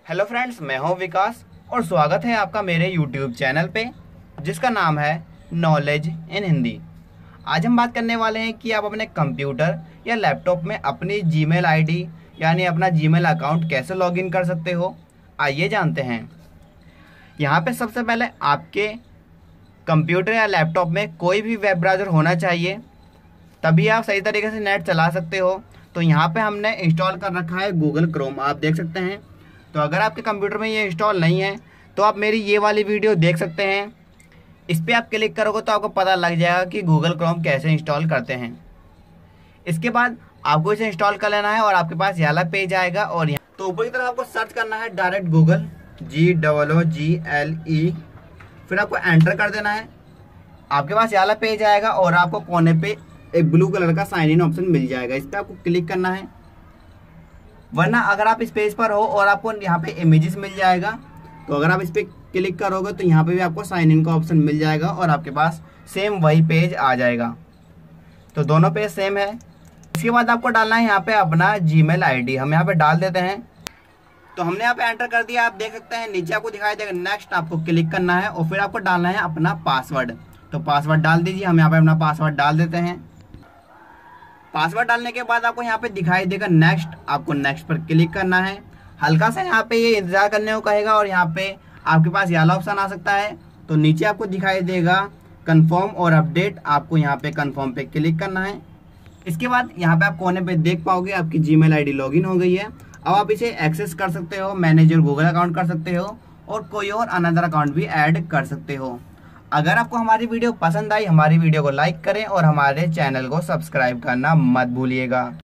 Hello friends, मैं हूं विकास और स्वागत है आपका मेरे यूट्यूब चैनल पे जिसका नाम है नॉलेज इन हिंदी। आज हम बात करने वाले हैं कि आप अपने कंप्यूटर या लैपटॉप में अपनी जीमेल आईडी यानी अपना जीमेल अकाउंट कैसे लॉगिन कर सकते हो। आइए जानते हैं। यहाँ पे सबसे पहले आपके कंप्यूटर या लैपटॉप में कोई भी वेब ब्राउज़र होना चाहिए, तभी आप सही तरीके से नेट चला सकते हो। तो यहाँ पे हमने इंस्टॉल कर रखा है गूगल क्रोम, आप देख सकते हैं। तो अगर आपके कंप्यूटर में ये इंस्टॉल नहीं है तो आप मेरी ये वाली वीडियो देख सकते हैं। इस पर आप क्लिक करोगे तो आपको पता लग जाएगा कि गूगल क्रोम कैसे इंस्टॉल करते हैं। इसके बाद आपको इसे इंस्टॉल कर लेना है और आपके पास ये वाला पेज आएगा और यहाँ तो ऊपर की तरफ आपको सर्च करना है डायरेक्ट गूगल GOOGLE, फिर आपको एंटर कर देना है। आपके पास ये वाला पेज आएगा और आपको कोने पे एक ब्लू कलर का साइन इन ऑप्शन मिल जाएगा, इस पर आपको क्लिक करना है। वरना अगर आप इस पेज पर हो और आपको यहाँ पे इमेजेस मिल जाएगा, तो अगर आप इस पर क्लिक करोगे तो यहाँ पे भी आपको साइन इन का ऑप्शन मिल जाएगा और आपके पास सेम वही पेज आ जाएगा। तो दोनों पेज सेम है। इसके बाद आपको डालना है यहाँ पे अपना जीमेल आईडी, हम यहाँ पे डाल देते हैं। तो हमने यहाँ पे एंटर कर दिया, आप देख सकते हैं नीचे आपको दिखाई देगा नेक्स्ट, आपको क्लिक करना है और फिर आपको डालना है अपना पासवर्ड। तो पासवर्ड डाल दीजिए, हम यहाँ पे अपना पासवर्ड डाल देते हैं। पासवर्ड डालने के बाद आपको यहाँ पे दिखाई देगा नेक्स्ट, आपको नेक्स्ट पर क्लिक करना है। हल्का सा यहाँ पे ये इंतजार करने को कहेगा और यहाँ पे आपके पास ये वाला ऑप्शन आ सकता है। तो नीचे आपको दिखाई देगा कंफर्म और अपडेट, आपको यहाँ पे कंफर्म पे क्लिक करना है। इसके बाद यहाँ पे आप कोने पे देख पाओगे आपकी जीमेल आईडी लॉगिन हो गई है। अब आप इसे एक्सेस कर सकते हो, मैनेज योर गूगल अकाउंट कर सकते हो और कोई और अनदर अकाउंट भी ऐड कर सकते हो। अगर आपको हमारी वीडियो पसंद आई, हमारी वीडियो को लाइक करें और हमारे चैनल को सब्सक्राइब करना मत भूलिएगा।